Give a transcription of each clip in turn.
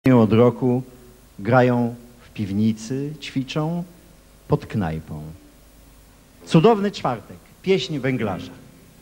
Od roku grają w piwnicy, ćwiczą pod knajpą. Cudowny czwartek, pieśń węglarza.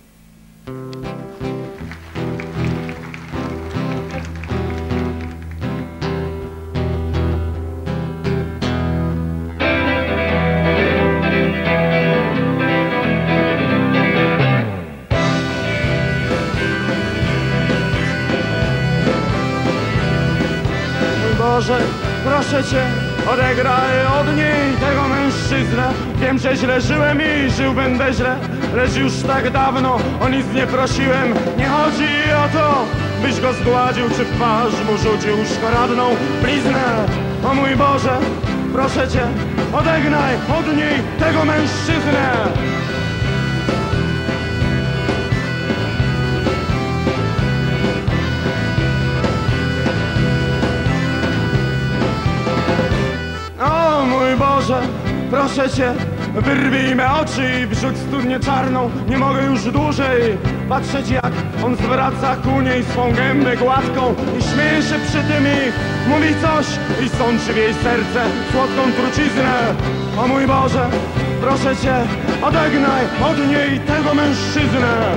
Boże, proszę Cię, odegraj od niej tego mężczyznę. Wiem, że źle żyłem i żył będę źle, lecz już tak dawno o nic nie prosiłem. Nie chodzi o to, byś go zgładził, czy w twarz mu rzucił szkaradną bliznę. O mój Boże, proszę Cię, odegnaj od niej tego mężczyznę. O mój Boże, proszę Cię, wyrwij me oczy i wrzuć studnię czarną. Nie mogę już dłużej patrzeć, jak on zwraca ku niej swą gębę gładką i śmieje się przy tym i mówi coś i sączy w jej serce słodką truciznę. O mój Boże, proszę Cię, odegnaj od niej tego mężczyznę.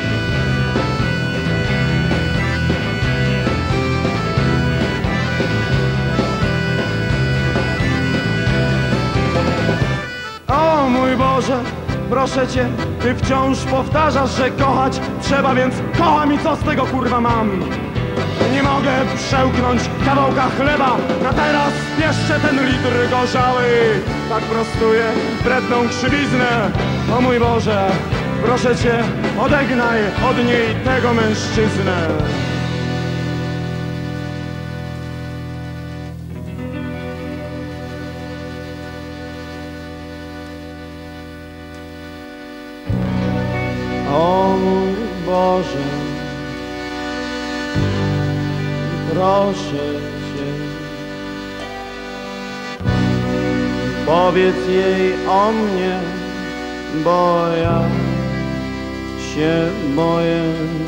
O mój Boże, proszę Cię, Ty wciąż powtarzasz, że kochać trzeba, więc kocham i co z tego kurwa mam? Nie mogę przełknąć kawałka chleba, na teraz jeszcze ten litr gorzały. Tak prostuję wredną krzywiznę. O mój Boże, proszę Cię, odegnaj od niej tego mężczyznę. O mój Boże, proszę Cię, powiedz jej o mnie, bo ja się boję.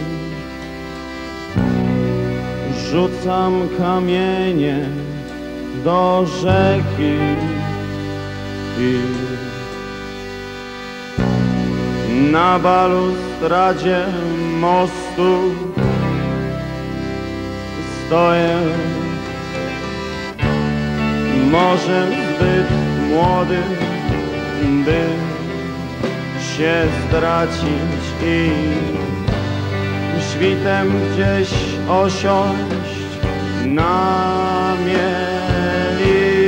Rzucam kamienie do rzeki i na balustradzie mostu stoję. Może zbyt młody, by się stracić i świtem gdzieś osiąść na mieliźnie.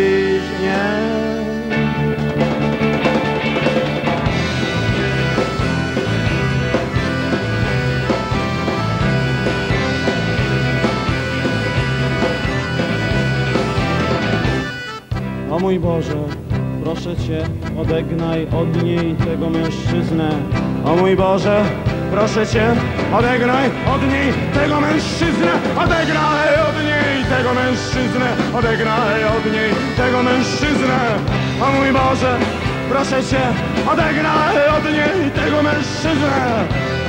O mój Boże, proszę Cię, odegnaj od niej tego mężczyznę. O mój Boże, proszę Cię, odegnaj od niej tego mężczyznę. Odegnaj od niej tego mężczyznę. Odegnaj od niej tego mężczyznę. O mój Boże, proszę Cię, odegnaj od niej tego mężczyznę.